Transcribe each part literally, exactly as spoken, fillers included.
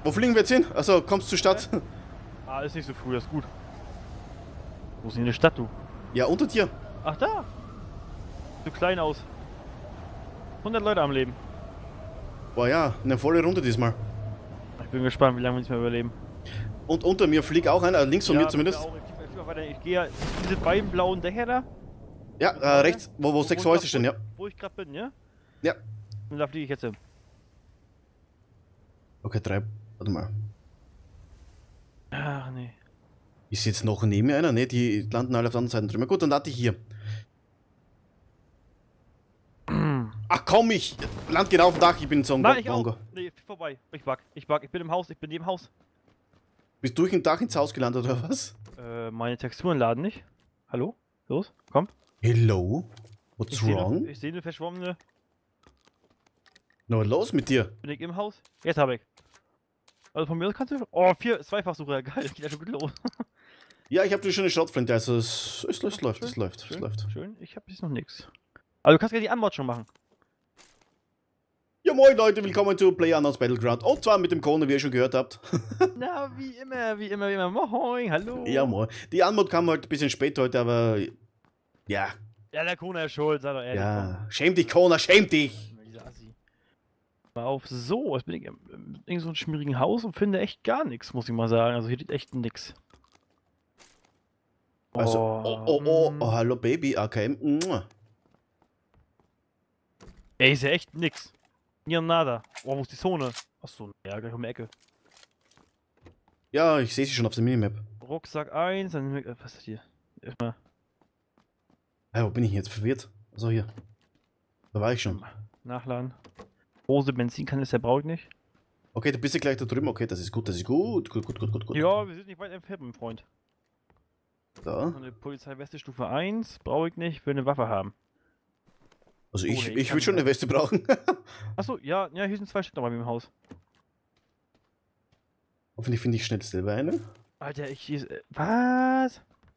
Wo fliegen wir jetzt hin? Also, kommst du zur Stadt? Äh? Ah, ist nicht so früh, das ist gut. Wo ist denn die Stadt, du? Ja, unter dir. Ach, da! Sieht so klein aus. hundert Leute am Leben. Boah ja, eine volle Runde diesmal. Ich bin gespannt, wie lange wir nicht mehr überleben. Und unter mir fliegt auch einer, links von ja, mir zumindest. Auch, ich, ich, ich, ich gehe ja, diese beiden blauen Dächer da. Ja, äh, rechts, wo, wo, wo sechs Häuser stehen, ja. Wo ich gerade bin, ja? Ja. Und da fliege ich jetzt hin. Okay, drei. Warte mal. Ach nee. Ist jetzt noch neben mir einer? Ne, die landen alle auf der anderen Seite drüber. Gut, dann lande ich hier. Ach komm, ich land genau auf dem Dach, ich bin so ein Nein, ich Bongo. auch. Nee, vorbei. Ich bug, ich bug. Ich bin im Haus, ich bin neben Haus. Bist du durch ein Dach ins Haus gelandet oder was? Äh, meine Texturen laden nicht. Hallo? Los, komm. Hello? What's Ich wrong? Seh ich sehe eine verschwommene. Na, was los mit dir? Bin ich im Haus? Jetzt habe ich. Also von mir aus kannst du. Oh, vier, Zweifachsucher, geil, geht ja schon gut los. Ja, ich habe dir schon eine Schrotflinte, also es, es, es Ach, läuft, schön, es läuft, es schön, läuft. Schön, ich habe jetzt noch nichts. Also du kannst ja die Anmod schon machen. Ja moin Leute, willkommen zu PlayerUnknown's Battleground. Und zwar mit dem Kone, wie ihr schon gehört habt. Na, wie immer, wie immer, wie immer. Moin, hallo. Ja moin. Die Anmod kam halt ein bisschen spät heute, aber... Ja. Ja, der Kona ist schuld, sei doch ehrlich. Ja. Schäm dich, Kona, schäm dich! Komm. Dieser Assi. Mal auf, so, jetzt bin ich in, in so einem schmierigen Haus und finde echt gar nichts, muss ich mal sagen. Also hier liegt echt nix. Also, oh, oh, oh, mm. oh, hallo Baby, A K M. Mua. Ey, ist ja echt nix. Hier nada. Oh, wo ist die Zone? Achso, ja, gleich um die Ecke. Ja, ich sehe sie schon auf der Minimap. Rucksack eins, dann. äh, Was ist das hier? Erstmal. Hey, wo bin ich jetzt verwirrt? Also hier. Da war ich schon. Nachladen. Hose, Benzinkanister brauche ich nicht. Okay, du bist ja gleich da drüben. Okay, das ist gut, das ist gut. Gut, gut, gut, gut, gut. Ja, wir sind nicht weit entfernt, mein Freund. Da. Und eine Polizeiweste Stufe eins brauche ich nicht, will eine Waffe haben. Also Oh, ich, nee, ich kann würde schon nicht. eine Weste brauchen. Achso, ja, ja, hier sind zwei Stück noch bei mir im Haus. Hoffentlich finde ich schnell selber eine. Alter, ich. Äh, was?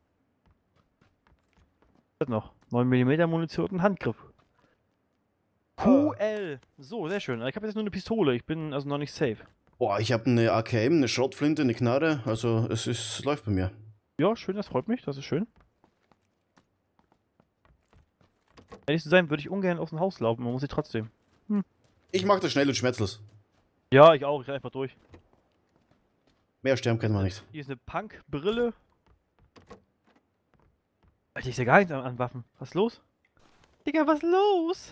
Was noch? neun Millimeter Munition und ein Handgriff. Q L. So, sehr schön. Ich habe jetzt nur eine Pistole. Ich bin also noch nicht safe. Boah, ich habe eine A K M, eine Schrotflinte, eine Knarre. Also es ist, läuft bei mir. Ja, schön, das freut mich. Das ist schön. Ehrlich zu sein, würde ich ungern aus dem Haus laufen. Man muss sie trotzdem. Hm. Ich mache das schnell und schmerzlos. Ja, ich auch. Ich reite einfach durch. Mehr sterben können wir nicht. Hier ist eine Punk-Brille. Alter, ist ja gar nichts an, an Waffen. Was ist los? Digga, was ist los?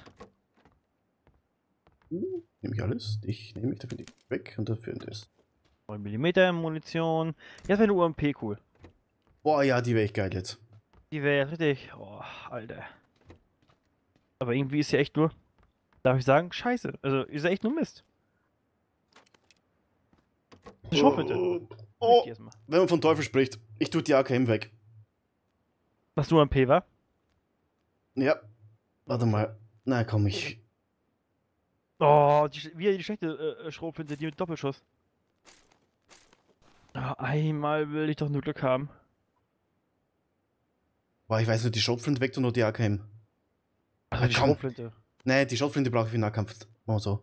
Uh, nehme ich alles. Ich nehme ich dafür die weg und dafür das. neun Millimeter Munition. Jetzt wäre eine U M P cool. Boah, ja, die wäre echt geil jetzt. Die wäre richtig. Oh, Alter. Aber irgendwie ist ja echt nur. Darf ich sagen? Scheiße. Also ist ja echt nur Mist. Eine Schrotflinte. Oh, Ich oh, die erstmal. wenn man von Teufel spricht, ich tue die A K M weg. Was du am P war? Ja. Warte mal. Na komm, ich. Oh, die, sch- wieder die schlechte äh, Schrotflinte, die mit Doppelschuss. Oh, einmal will ich doch nur Glück haben. Boah, ich weiß nicht, die Schrotflinte weg und nur die A K M. Also Ah, die komm. Schrotflinte. Nee, die Schrotflinte brauche ich für den Nahkampf. Machen wir so.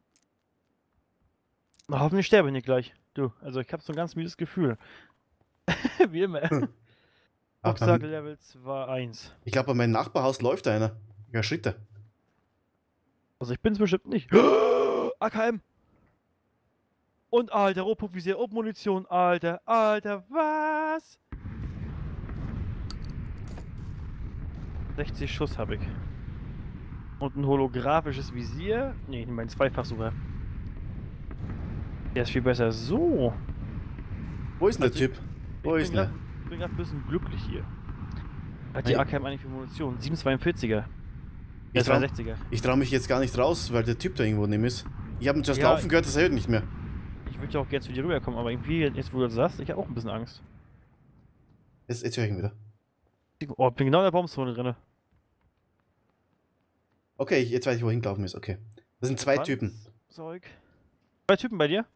Na, hoffentlich sterbe ich nicht gleich. Du, also ich habe so ein ganz müdes Gefühl. Wie immer. Ah, Rucksack ähm, Level zwei eins. ich glaube, bei meinem Nachbarhaus läuft einer. Ja, Schritte. Also ich bin's bestimmt nicht. A K M! Und alter, Rohpunktvisier und Munition, alter, alter, was? sechzig Schuss habe ich. Und ein holographisches Visier. Ne, ich nehme meinen Zweifachsucher. Der ist viel besser. So. Wo ist denn der Also, Typ? Wo ich ist bin der? grad, bin gerade ein bisschen glücklich hier. Hat die Hey. A K M eigentlich für Munition? siebenhundertzweiundvierziger. Ich Ja, trau, zweihundertsechziger. ich trau mich jetzt gar nicht raus, weil der Typ da irgendwo neben ist. Ich habe ihn zuerst Ja, laufen gehört, das hört nicht mehr. Ich würde ja auch gerne zu dir rüberkommen, aber irgendwie, jetzt wo du das sagst, ich habe auch ein bisschen Angst. Jetzt, jetzt höre ich ihn wieder. Oh, bin genau in der Baumzone drin. Okay, jetzt weiß ich, wo hingelaufen ist. Okay. Das sind zwei Typen. Zeug. Zwei Typen bei dir?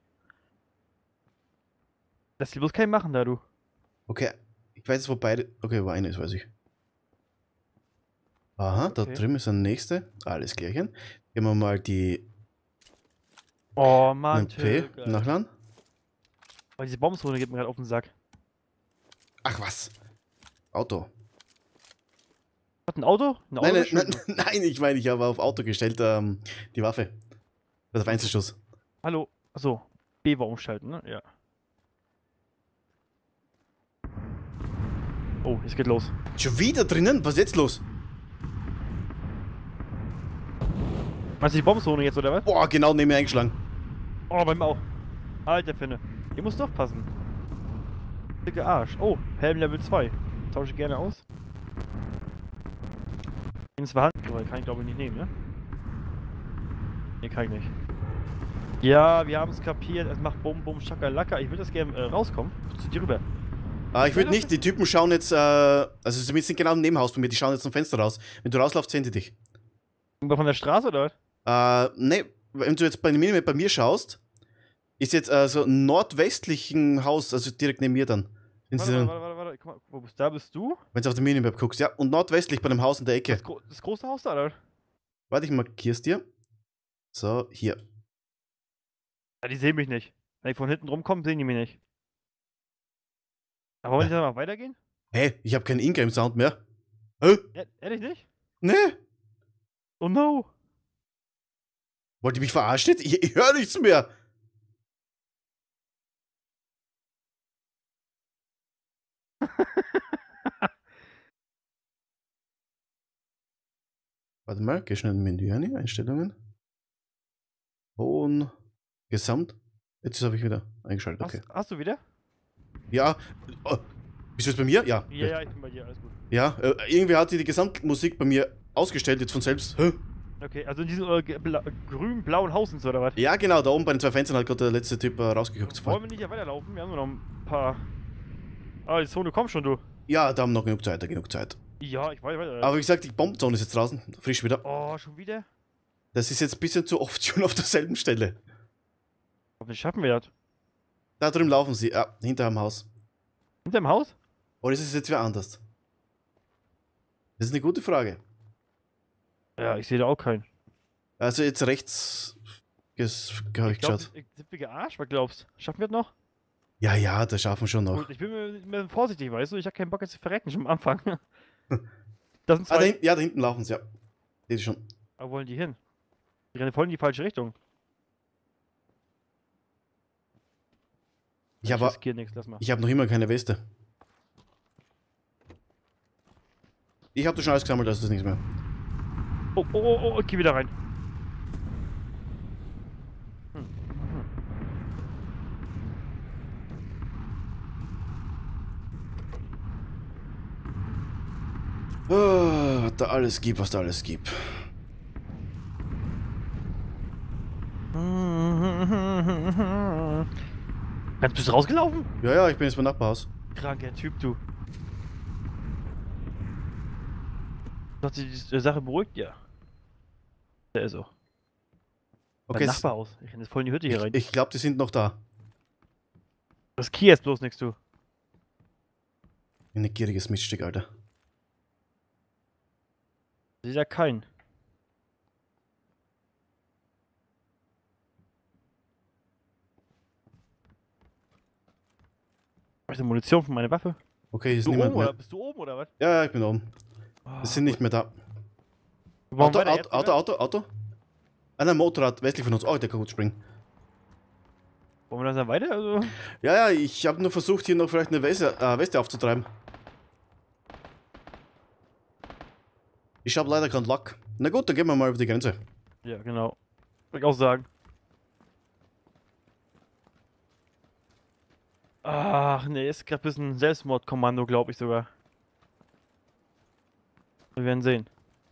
Lass dir bloß keinen machen da, du. Okay, ich weiß jetzt, wo beide. Okay, wo eine ist, weiß ich. Aha, da Okay. drüben ist der nächste. Alles klärchen. Gehen wir mal die Oh Mann, M P Türke. nachladen. Weil diese Bombenzone geht mir gerade auf den Sack. Ach was. Auto. Hat ein Auto? Ein Auto Nein, nein, ist schön. nein, nein, ich meine, ich habe auf Auto gestellt, ähm, die Waffe. Das ist Einzelschuss. Hallo. Achso. B war umschalten, ne? Ja. Oh, es geht los. Schon wieder drinnen? Was ist jetzt los? Meinst du die Bombenzone jetzt, oder was? Boah, genau neben mir eingeschlagen. Oh, bei mir auch. Alter Finne. Ihr müsst aufpassen. Dicke Arsch. Oh, Helm Level zwei. Tausche ich gerne aus. In zwei Hand. Oh, kann ich glaube ich nicht nehmen, ne? Ne, kann ich nicht. Ja, wir haben es kapiert. Es macht Bum Bum Schakalaka. Ich will das gerne äh, rauskommen. Zu dir rüber. Ah, ich würde nicht, die Typen schauen jetzt, äh, also sie sind genau im Nebenhaus bei mir, die schauen jetzt zum Fenster raus. Wenn du rauslaufst, sehen die dich. Von der Straße, oder? Äh, ne, wenn du jetzt bei, Minimap bei mir schaust, ist jetzt äh, so ein nordwestlichen Haus, also direkt neben mir dann. Wenn Warte, sie warte, dann- warte, warte, warte. Guck mal, wo bist, da bist du? wenn du auf der Minimap guckst, ja. Und nordwestlich bei dem Haus in der Ecke. Das, gro das große Haus da, oder? Warte, ich markier's dir. So, hier. Ja, die sehen mich nicht. Wenn ich von hinten rumkomme, sehen die mich nicht. Aber wollen die dann mal weitergehen? Hä, ich habe keinen Ingame-Sound mehr. Hä? E ehrlich nicht? Ne? Oh no! Wollt ihr mich verarschen? Ich, ich höre nichts mehr. Warte mal, geh schnell in Menü rein, Einstellungen. Und Gesamt. Jetzt habe ich wieder eingeschaltet, okay. Hast, hast du wieder? Ja. Oh, bist du jetzt bei mir? Ja. Ja, ja, ich bin bei dir, alles gut. Ja, äh, irgendwie hat sie die Gesamtmusik bei mir ausgestellt, jetzt von selbst. Hä? Okay, also in diesem äh, ge- bla grün-blauen Haus und so, oder was? Ja, genau, da oben bei den zwei Fenstern hat gerade der letzte Typ äh, rausgeguckt. Wollen wir nicht ja weiterlaufen? Wir haben nur noch ein paar. Ah, die Zone, komm schon, du. Ja, da haben wir noch genug Zeit, da genug Zeit. Ja, ich weiß weiter. Aber wie gesagt, die Bombenzone ist jetzt draußen, frisch wieder. Oh, schon wieder? Das ist jetzt ein bisschen zu oft schon auf derselben Stelle. Hoffentlich schaffen wir das. Da drüben laufen sie, ja, hinter dem Haus. Hinter dem Haus? Oder ist es jetzt wieder anders? Das ist eine gute Frage. Ja, ich sehe da auch keinen. Also jetzt rechts habe ich Ich glaube, geschaut. sind wir gearscht? Was glaubst du? Schaffen wir das noch? Ja, ja, das schaffen wir schon noch. Gut, ich bin mir, mir vorsichtig, weißt du? Ich habe keinen Bock jetzt zu verrecken, schon am Anfang. Das sind Ah, da zwei. hinten, ja, da hinten laufen sie, ja. Seht ihr schon. Aber wo wollen die hin? Die rennen voll in die falsche Richtung. Ich habe riskiere nichts, lass mal. ich hab noch immer keine Weste. Ich habe das schon alles gesammelt, das ist nichts mehr. Oh, oh, oh, oh, geh wieder rein. Hm. Hm. Oh, was da alles gibt, was da alles gibt. Ganz bist du rausgelaufen? Ja, ja, ich bin jetzt beim Nachbarhaus. Kranker Typ, du. Hat sich die Sache beruhigt? Ja. Der ist so. Okay, Mein s- Nachbarhaus. Ich renne jetzt voll in die Hütte hier rein. ich, ich glaube, die sind noch da. Das Kia jetzt bloß nichts, du. Ein gieriges Miststück, Alter. Ich sehe da keinen. Hast du Munition für meine Waffe? Okay, hier ist Bist du niemand oben oder mehr. bist du oben oder was? Ja, ja, ich bin oben. Oh, Wir sind nicht mehr da. Wollen Auto, wir weiter Auto, jetzt, Auto, oder? Auto, Auto. Ah, ein Motorrad westlich von uns. Oh, der kann gut springen. Wollen wir das dann weiter? Also? Ja, ja, ich habe nur versucht, hier noch vielleicht eine Weste, äh, Weste aufzutreiben. Ich habe leider keinen Lack. Na gut, dann gehen wir mal über die Grenze. Ja, genau. Würde ich auch sagen. Ach, nee, ist gerade ein bisschen Selbstmordkommando, glaube ich sogar. Wir werden sehen.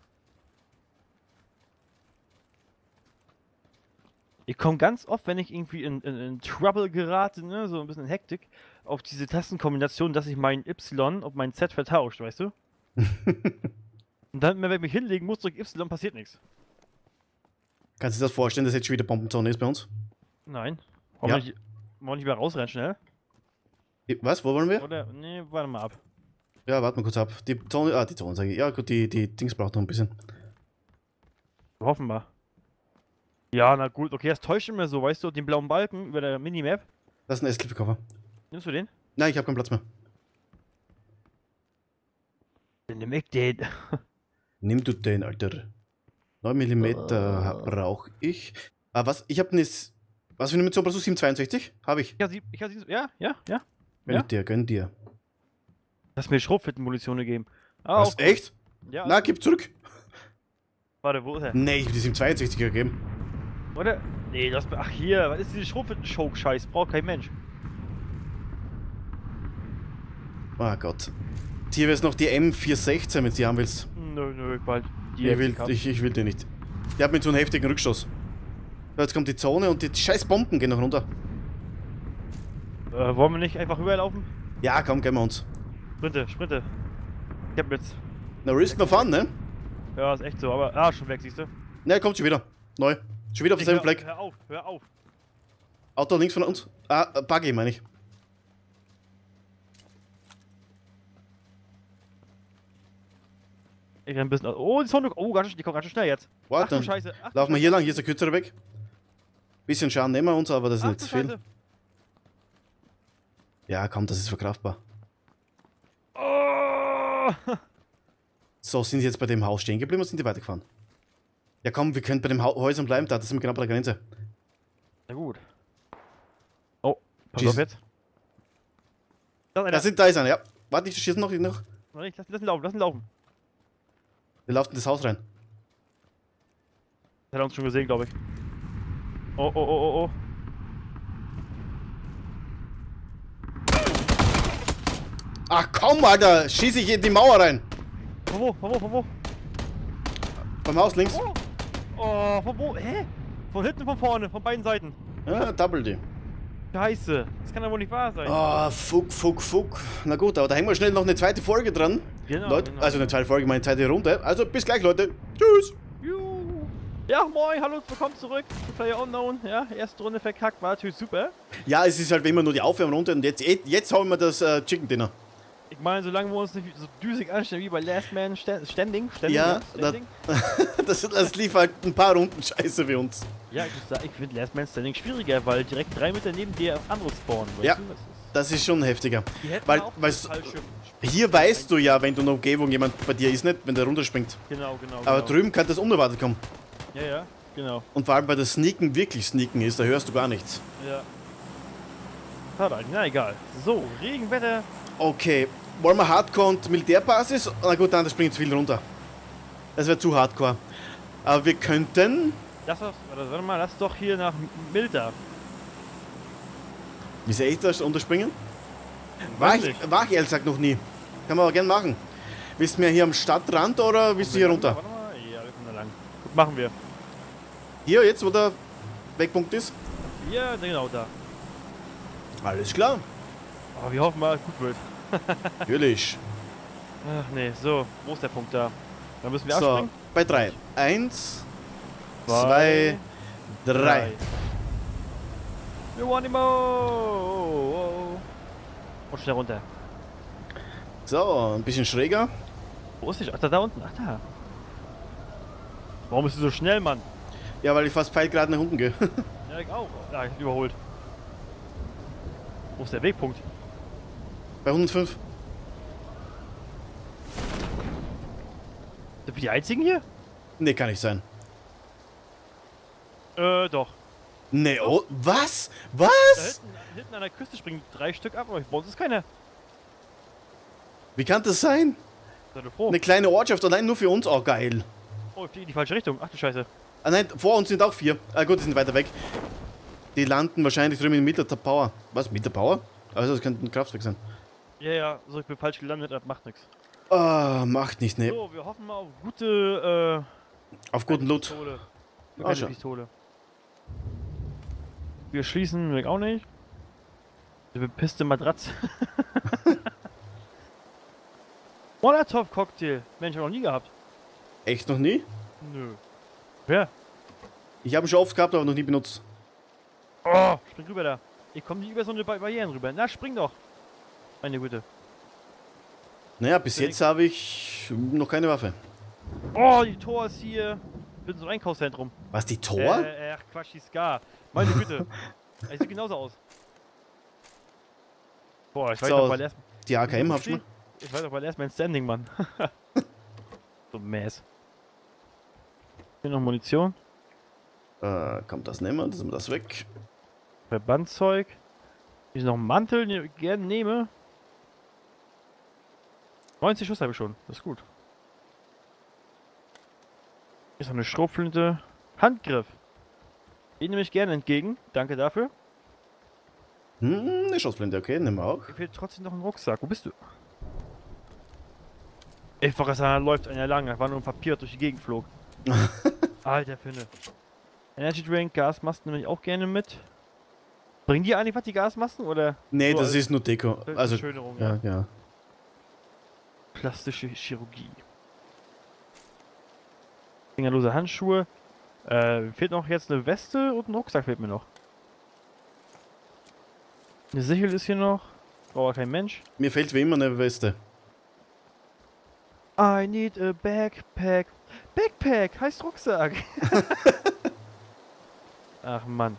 Ich komme ganz oft, wenn ich irgendwie in, in, in Trouble gerate, ne, so ein bisschen in Hektik, auf diese Tastenkombination, dass ich mein Y und mein Z vertauscht, weißt du? Und dann, wenn ich mich hinlegen muss, drück Y, passiert nichts. Kannst du dir das vorstellen, dass jetzt schon wieder Bombenzone ist bei uns? Nein. Wollen Ja. wir nicht, wollen wir nicht mehr rausrennen, schnell? Was, wo wollen wir? Oder, nee, warte mal ab. Ja, warte mal kurz ab. Die Zone, ah, die Zone sage ich. Ja gut, die, die Dings braucht noch ein bisschen. Hoffen wir. Ja, na gut, okay, das täuscht immer so, weißt du, den blauen Balken über der Minimap. Das ist ein S-Clip-Koffer. Nimmst du den? Nein, ich habe keinen Platz mehr. Dann nimm ich den. Nimm du den, Alter. neun Millimeter Oh. brauche ich. Ah, was? Ich habe eine. Was für eine Munition brauchst du? siebenhundertzweiundsechzig? Habe ich. Ich hab sie, ich hab sie, ja, ja, ja. Gönn Ja? dir, gönn dir. Lass mir Schrotflintenmunition gegeben. Ah, Was? auch gut. Echt? Ja, Na, gib zurück. warte, wo ist er? Nee, ich habe die siebenhundertzweiundzwanziger gegeben. Oder? Nee, das. Ach, hier, was ist diese Schrotflinten-Choke-Scheiß? Braucht kein Mensch. Oh Gott. Hier wäre es noch die M vierhundertsechzehn, wenn du die haben willst. Nö, nö, bald. Die Ich will, F C ich, ich will die nicht. Die hat mit so einem heftigen Rückstoß. Jetzt kommt die Zone und die scheiß Bomben gehen noch runter. Äh, wollen wir nicht einfach rüberlaufen? Ja, komm, gehen wir uns. Sprinte, Sprinte. Ich hab jetzt. Na, risk no fun, ne? Ja, ist echt so, aber. Ah, schon weg, siehst du? Ne, kommt schon wieder. Neu. Schon wieder auf demselben hör, Fleck. hör auf, hör auf. Auto links von uns. Ah, äh, Buggy, meine ich. Ich renn ein bisschen. Oh, die Sonne. Oh, ganz schön, die kommt ganz schön schnell jetzt. Ach Warte, du dann Scheiße. Ach, du laufen wir Scheiße. hier lang. Hier ist der kürzere Weg. Bisschen Schaden nehmen wir uns, aber das ist Ach, nicht du viel. Scheiße. Ja, komm, das ist verkraftbar. Oh. So, sind sie jetzt bei dem Haus stehen geblieben oder sind die weitergefahren? Ja komm, wir können bei den ha Häusern bleiben, da das sind wir genau bei der Grenze. Na gut. Oh, pass Jesus. auf jetzt. Da, Da sind, da ist einer, ja. Warte, ich schieße noch, noch. Lass, lass ihn laufen, lass ihn laufen. Wir laufen in das Haus rein. Das hat er uns schon gesehen, glaube ich. Oh, oh, oh, oh, oh. Ach komm, Alter, schieße ich in die Mauer rein. Von wo, von wo, von wo? Beim Haus links. Oh, oh von wo? Hä? Von hinten, von vorne, von beiden Seiten. Ja, Double D. Scheiße, das kann ja wohl nicht wahr sein. Ah, fuck, fuck, fuck. Na gut, aber da hängen wir schnell noch eine zweite Folge dran. Genau, Leute, genau. also eine zweite Folge, meine zweite Runde. Also bis gleich, Leute. Tschüss. Juhu. Ja, moin, hallo, willkommen zurück zu Player Unknown. Ja, erste Runde verkackt, war natürlich super. Ja, es ist halt wie immer nur die Aufwärmrunde und jetzt, jetzt haben wir das äh, Chicken Dinner. Ich meine, solange wir uns nicht so düsig anstellen wie bei Last Man Sta- Standing, Standing, Ja, Standing. das, das lief halt ein paar Runden scheiße für uns. Ja, ich, muss sagen, ich finde Last Man Standing schwieriger, weil direkt drei Meter neben dir andere spawnen. Weißt Ja. du? Das ist, Das ist schon heftiger. die hätten Weil, auch weil falsche. hier weißt du ja, wenn du in der Umgebung jemand bei dir ist, nicht, wenn der runterspringt. Genau, genau. Aber genau. drüben kann das unerwartet kommen. Ja, ja, genau. Und vor allem bei das Sneaken wirklich Sneaken ist, da hörst du gar nichts. Ja. Schade, na egal. So, Regenwetter. Okay, wollen wir Hardcore und Militärbasis? Na gut, dann, das springt zu viel runter. Das wäre zu Hardcore. Aber wir könnten... Lass doch, warte, warte mal, lass doch hier nach Milda. Wie sehe ich das unterspringen? War ich, nicht. war ich ehrlich gesagt noch nie. Kann man aber gerne machen. Willst du mehr hier am Stadtrand oder willst du hier runter? Warte mal, ja, wir kommen da lang. Gut, machen wir. Hier jetzt, wo der Wegpunkt ist? Ja, genau da. Alles klar. Aber wir hoffen mal, gut wird. Natürlich. Ach nee, so, wo ist der Punkt da? Dann müssen wir So, abspringen. bei drei. Eins, zwei, drei. Wir wollen immer. Oh, oh. Und schnell runter. So, ein bisschen schräger. Wo ist die? Ach, da, da unten. Ach, da. Warum bist du so schnell, Mann? Ja, weil ich fast pfeil gerade nach unten gehe. Ja, ich auch. Ja, ich hab überholt. Wo ist der Wegpunkt? Bei hundertfünf. Sind wir die einzigen hier? Nee, kann nicht sein. Äh, doch. Nee, oh, was? Da Was? hinten, hinten an der Küste springen drei Stück ab, aber bei uns ist keiner. Wie kann das sein? Seid ihr froh? Eine kleine Ortschaft allein nur für uns? Oh, geil. Oh, ich fliege in die falsche Richtung. Ach du Scheiße. Ah nein, vor uns sind auch vier. Ah gut, die sind weiter weg. Die landen wahrscheinlich drüben in Middle Power. Was? Middle Power? Also das könnte ein Kraftwerk sein. Ja, ja, so ich bin falsch gelandet, das macht nichts. Ah, macht nicht, ne. So, wir hoffen mal auf gute, Auf äh, guten Loot. Pistole. Ah, Keine schau. Pistole. Wir schließen weg auch nicht. Die bepisste Matratze. Molotov-Cocktail. Mensch, hab ich noch nie gehabt. Echt noch nie? Nö. Wer? Ich habe ihn schon oft gehabt, aber noch nie benutzt. Oh, spring rüber da. Ich komme nicht über so eine Ba- Barrieren rüber. Na, spring doch. Meine Güte. Naja, bis jetzt habe ich noch keine Waffe. Oh, die Tor ist hier. Ich bin so ein Einkaufszentrum. Was, die Tor? Äh, ach Quatsch, die Ska. Meine Güte. Es sieht genauso aus. Boah, ich weiß So, doch, weil erst. Die A K M hast du noch? Ich weiß doch, weil erst mein Standing, Mann. So Mäß. Hier noch Munition. Äh, kommt das nehmen, das ist das weg. Verbandzeug. Hier ist noch ein Mantel, den ich gerne nehme. neunzig Schuss habe ich schon. Das ist gut. Hier ist noch eine Schrotflinte. Handgriff. Den nehme ich gerne entgegen. Danke dafür. Hm, eine Schussflinte, okay, nehmen wir auch. Mir fehlt trotzdem noch ein Rucksack. Wo bist du? Ich war da läuft einer lang. Da war nur ein Papier, das durch die Gegend flog. Alter Finne. Energy Drink, Gasmasken nehme ich auch gerne mit. Bringen die eigentlich was, die Gasmasken? Oder? Nee, nur das als ist nur Deko. Also, Schönerung, ja, ja. Plastische Chirurgie. Fingerlose Handschuhe. Äh, fehlt noch jetzt eine Weste und ein Rucksack fehlt mir noch. Eine Sichel ist hier noch. Braucht kein Mensch. Mir fehlt wie immer eine Weste. I need a backpack. Backpack heißt Rucksack. Ach Mann.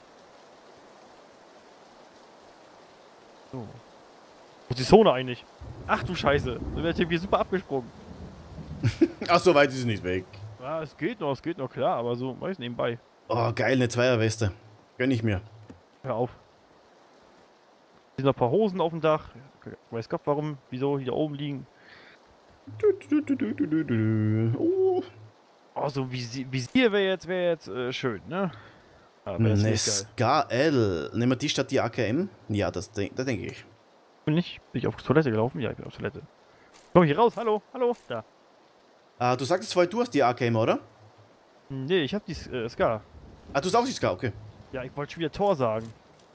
So. Wo ist die Zone eigentlich? Ach du Scheiße. Da wäre ich hier super abgesprungen. Ach, so weit ist es nicht weg. Ja, es geht noch, es geht noch, klar, aber so, weiß nebenbei. Oh, geil, eine Zweierweste. Gönn ich mir. Hör auf. Hier sind noch ein paar Hosen auf dem Dach. Weiß Gott warum, wieso die da oben liegen. Du, du, du, du, du, du, du. Oh. Oh, so wie Visier wäre jetzt, wäre jetzt äh, schön, ne? Aber das Ne, ist geil. S K L. Nehmen wir die statt die A K M? Ja, das, denk, das denke ich. Bin ich, bin ich auf Toilette gelaufen? Ja, ich bin auf Toilette. Komm hier raus, hallo, hallo, da. Ah, du sagtest vorher, du hast die A K M, oder? Nee, ich hab die äh, Ska. Ah, du hast auch die S K, okay. Ja, ich wollte schon wieder Tor sagen.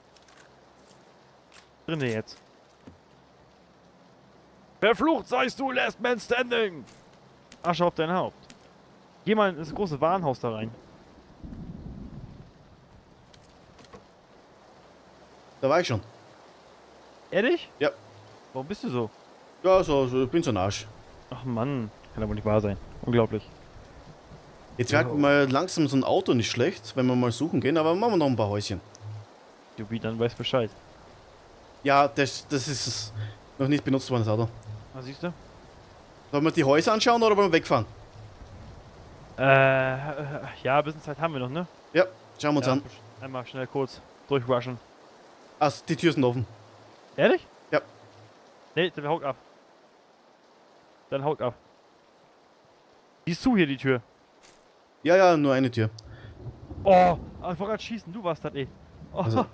Drinne jetzt. Verflucht seist du, Last Man Standing! Asche auf dein Haupt. Geh mal in das große Warenhaus da rein. Da war ich schon. Ehrlich? Ja. Warum bist du so? Ja, so, so ich bin so ein Arsch. Ach Mann, kann aber nicht wahr sein. Unglaublich. Jetzt wäre Ja. mal langsam so ein Auto nicht schlecht, wenn wir mal suchen gehen, aber machen wir noch ein paar Häuschen. Jubi, dann weißt Bescheid. Ja, das, das ist noch nicht benutzt worden, das Auto. Was siehst du? Sollen wir die Häuser anschauen oder wollen wir wegfahren? Äh, ja, ein bisschen Zeit haben wir noch, ne? Ja, schauen wir uns Ja, an. einmal schnell kurz durchrushen. Ah, die Türen sind offen. Ehrlich? Ja. Nee, dann haut ab. Dann haut ab. Die ist zu hier, die Tür. Ja, ja, nur eine Tür. Oh, einfach gerade schießen, du warst das eh. Oh. Also.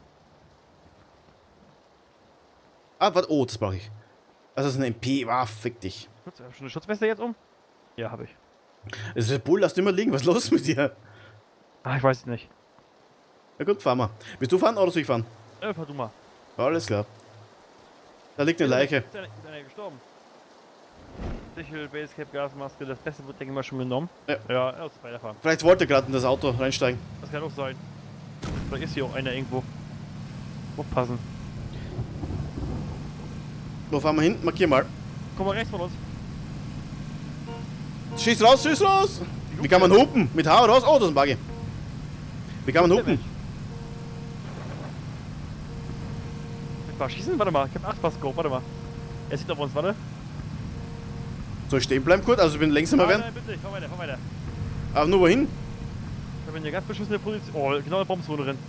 Ah, warte, oh, das brauche ich. Also, das ist eine M P. Ah, fick dich. Schutz, hab ich schon eine Schutzweste jetzt um? Ja, habe ich. Es ist Bull, lass du immer liegen. Was ist los mit dir? Ah, ich weiß es nicht. Na gut, fahren wir. Willst du fahren oder soll ich fahren? Äh, fahr du mal. Alles klar. Da liegt eine Leiche. Ist der, ist der gestorben? Sichel, Basecap, Gasmaske, das Beste wird, denke ich mal, schon genommen. Ja. Ja, lass uns weiterfahren. Vielleicht wollte er gerade in das Auto reinsteigen. Das kann auch sein. Vielleicht ist hier auch einer irgendwo. Aufpassen. Wo fahren wir hin? Markier mal. Komm mal rechts von uns. Schieß raus, schieß raus! Wie kann man hupen? Mit H oder was? Oh, das ist ein Buggy. Wie kann man hupen? Ich mal schießen? Warte mal, ich hab acht Scope, warte mal. Er sieht auf uns, warte. Soll ich stehen bleiben kurz? Also ich bin längsamer Nein, werden. nein, bitte, fahr weiter, fahr weiter. Aber nur wohin? Ich bin hier ganz beschissene Position. Oh, genau der Bombenzone drin.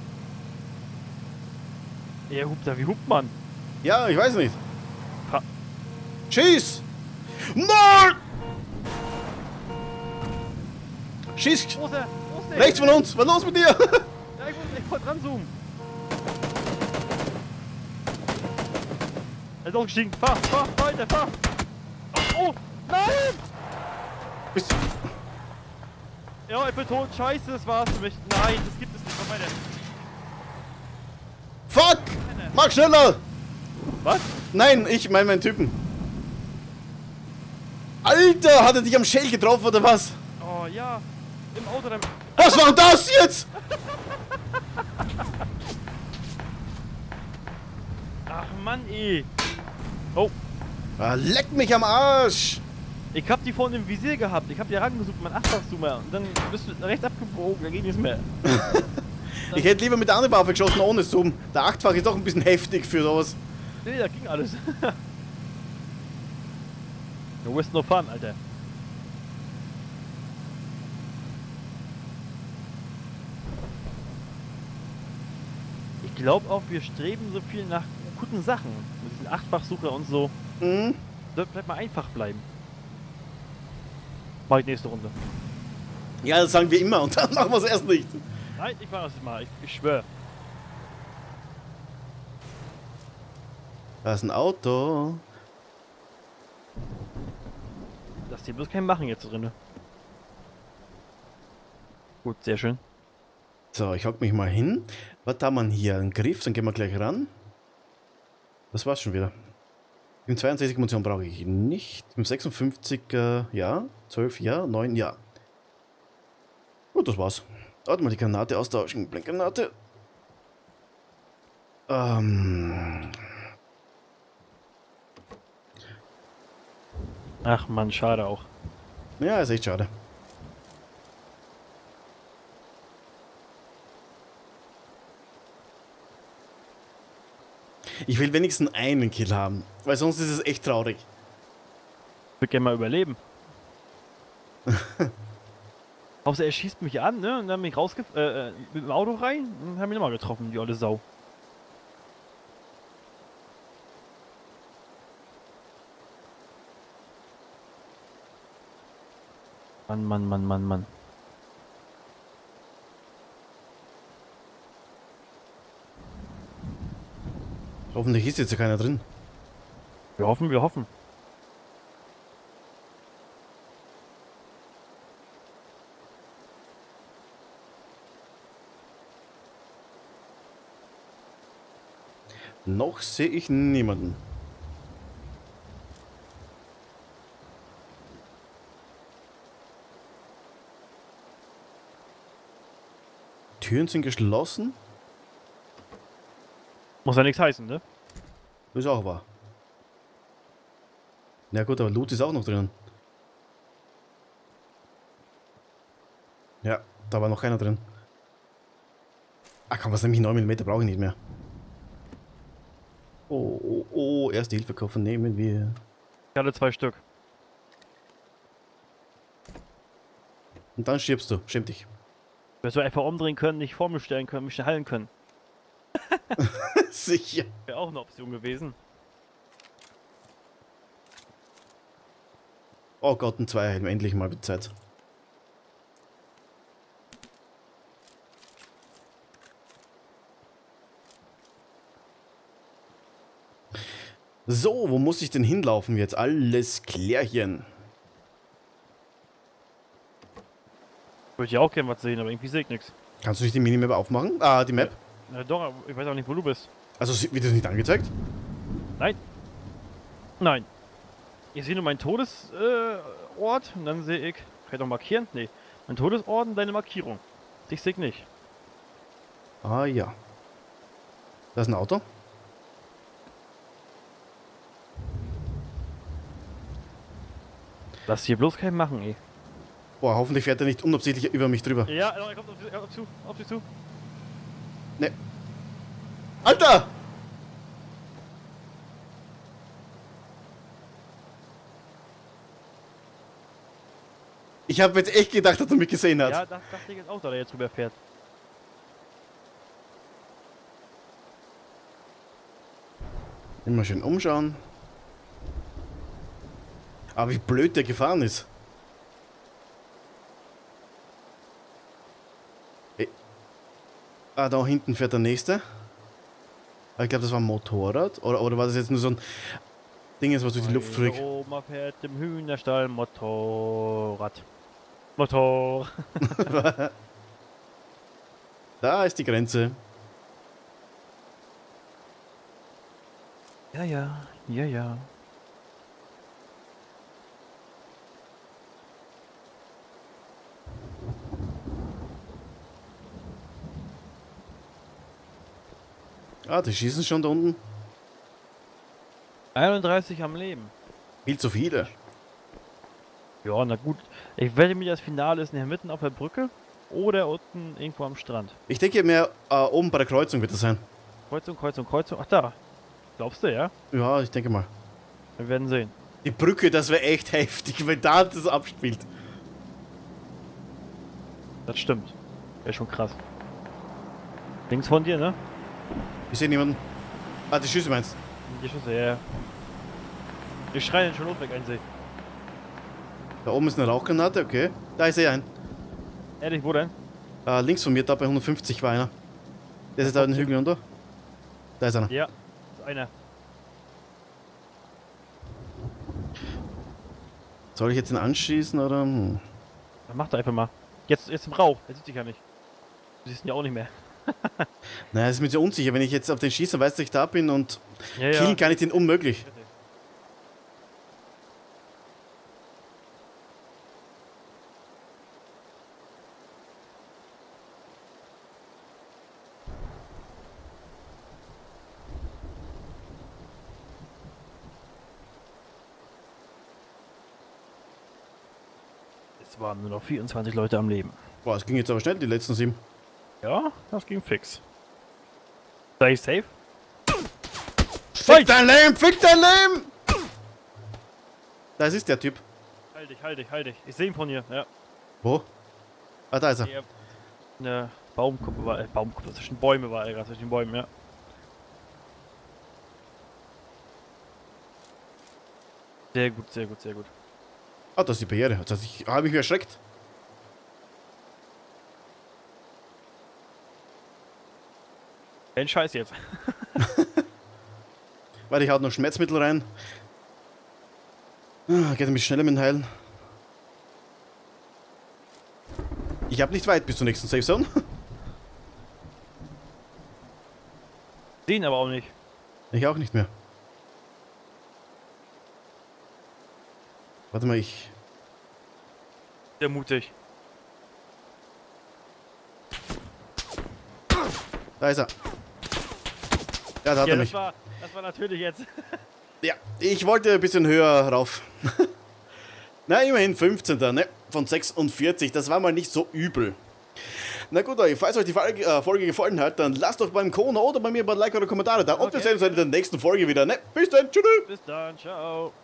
Er hupt da, wie hupt man? Ja, ich weiß nicht. Ha. Schieß! Nein! Schieß! Wo ist der? Wo ist der? Rechts von uns! Was ist los mit dir? Ja, ich muss echt voll dran zoomen. Er ist ausgestiegen. Fahr, fahr, weiter, fahr. Oh, nein! Bist Ja, ich bin tot. Scheiße, das war's für mich. Nein, das gibt es nicht. Fahr weiter. Fuck! Mach schneller! Was? Nein, ich meine meinen Typen. Alter, hat er dich am Shell getroffen oder was? Oh, ja. Im Auto dann. Was war das jetzt? Ach Mann, ey. Oh, Ah, leck mich am Arsch! ich hab die vorhin im Visier gehabt. Ich hab die herangesucht, mein Achtfachzoomer. Und dann bist du rechts abgebogen, da geht nichts mehr. Ich hätte lieber mit der anderen Waffe geschossen, ohne Zoom. Der achtfach ist doch ein bisschen heftig für sowas. Nee, da ging alles. No risk, no fun, Alter. Ich glaube auch, wir streben so viel nach guten Sachen. Mit diesen Achtfachsucher und so. Mhm. Sollte vielleicht mal einfach bleiben. Mach ich nächste Runde. Ja, das sagen wir immer und dann machen wir es erst nicht. Nein, ich mach das mal. Ich, ich schwöre. Da ist ein Auto. Lass dir bloß kein Machen jetzt drin. Gut, sehr schön. So, ich hock mich mal hin. Was haben wir hier? Ein Griff, dann gehen wir gleich ran. Das war's schon wieder. Im zweiundsechzig Munition brauche ich nicht. Im sechsundfünfzig, äh, ja. zwölf, ja. neun, ja. Gut, das war's. Warte mal, die Granate austauschen. Blendgranate. Ähm. Ach man, schade auch. Ja, ist echt schade. Ich will wenigstens einen Kill haben, weil sonst ist es echt traurig. Ich würde gerne mal überleben. Außer er schießt mich an, ne? Und dann bin ich rausge... Äh, mit dem Auto rein und haben mich nochmal getroffen, die olle Sau. Mann, Mann, Mann, Mann, Mann. Hoffentlich ist jetzt ja keiner drin. Wir hoffen, wir hoffen. Noch sehe ich niemanden. Türen sind geschlossen. Muss ja nichts heißen, ne? Ist auch wahr. Na gut, aber Loot ist auch noch drinnen. Ja, da war noch keiner drin. Ach komm, was nämlich neun Millimeter brauche ich nicht mehr. Oh, oh, oh, erste Hilfekoffer nehmen wir. Ich hatte zwei Stück. Und dann stirbst du, schäm dich. Hättest du einfach umdrehen können, nicht vor mir stellen können, mich heilen können. Sicher. Wäre auch eine Option gewesen. Oh Gott, ein Zweierhelm, endlich mal mit Zeit. So, wo muss ich denn hinlaufen jetzt? Alles klärchen. Würde ich auch gerne was sehen, aber irgendwie sehe ich nichts. Kannst du nicht die Minimap aufmachen? Ah, die Map? Na doch, aber ich weiß auch nicht, wo du bist. Also wird das nicht angezeigt? Nein. Nein. Ich sehe nur meinen Todesort äh, Ort, und dann sehe ich. Kann ich doch markieren? Nee. Mein Todesort und deine Markierung. Ich sehe nicht. Ah ja. Da ist ein Auto. Lass hier bloß keinen machen, ey. Boah, hoffentlich fährt er nicht unabsichtlich über mich drüber. Ja, er kommt auf, auf, auf, zu, auf dich zu. Ne. Alter! Ich habe jetzt echt gedacht, dass er mich gesehen hat. Ja, das dachte ich jetzt auch, dass er jetzt drüber fährt. Immer schön umschauen. Aber wie blöd der gefahren ist. Hey. Ah, da hinten fährt der nächste. Aber ich glaube, das war ein Motorrad. Oder, oder war das jetzt nur so ein Ding, was durch die Luft fliegt? Oma fährt im Hühnerstall Motorrad. Motor. Da ist die Grenze. Ja, ja, ja, ja. Ah, die schießen schon da unten. einunddreißig am Leben. Viel zu viele. Ja, na gut. Ich wette mir, das Finale ist nachher mitten auf der Brücke. oder unten irgendwo am Strand. Ich denke mehr, äh, oben bei der Kreuzung wird das sein. Kreuzung, Kreuzung, Kreuzung. Ach da. Glaubst du, ja? Ja, ich denke mal. Wir werden sehen. Die Brücke, das wäre echt heftig, wenn da das abspielt. Das stimmt. Wäre schon krass. Links von dir, ne? Ich sehe niemanden. Ah, die Schüsse meinst Die Schüsse, ja. Ich schreie den schon weg einsehen. Da oben ist eine Rauchgranate, okay. Da ist eh ein. Ehrlich, wo denn? Äh, links von mir, da bei hundertfünfzig war einer. Der ist da den Hügel runter. Da ist einer. Ja, ist einer. Soll ich jetzt ihn anschießen oder? Hm. Dann mach doch einfach mal. Jetzt, jetzt im Rauch. Der sieht dich ja nicht. Du siehst ihn ja auch nicht mehr. Naja, es ist mir so unsicher. Wenn ich jetzt auf den schieße, weiß, dass ich da bin und Ja, killen ja. kann ich den unmöglich. Es waren nur noch vierundzwanzig Leute am Leben. Boah, es ging jetzt aber schnell, die letzten sieben. Ja, das ging fix. Sei ich safe? Fick dein Leben, fick dein Leben! Das ist der Typ. Halt dich, halt dich, halt dich. Ich sehe ihn von hier, ja. Wo? Ah, da ist er. Ja. Eine Baumkuppe war, äh, Baumkuppe, zwischen Bäume war er gerade, zwischen den Bäumen, ja. Sehr gut, sehr gut, sehr gut. Ah, das ist die Barriere. Das heißt, ich habe mich erschreckt. Kein Scheiß jetzt. Warte, ich hau noch Schmerzmittel rein. Ah, geht ein bisschen schneller mit dem Heilen. Ich habe nicht weit bis zur nächsten Safe Zone. Den aber auch nicht. Ich auch nicht mehr. Warte mal, ich... Sehr mutig. Da ist er. Ja, da hat Ja, er das mich. war, das war natürlich jetzt. Ja, ich wollte ein bisschen höher rauf. Na, immerhin fünfzehnter Ne? Von sechsundvierzig. Das war mal nicht so übel. Na gut, falls euch die Folge, äh, Folge gefallen hat, dann lasst doch beim Kono oder bei mir ein Like oder Kommentare da. Und Okay. wir sehen uns in der nächsten Folge wieder. Ne? Bis dann. Tschüss. Bis dann, ciao.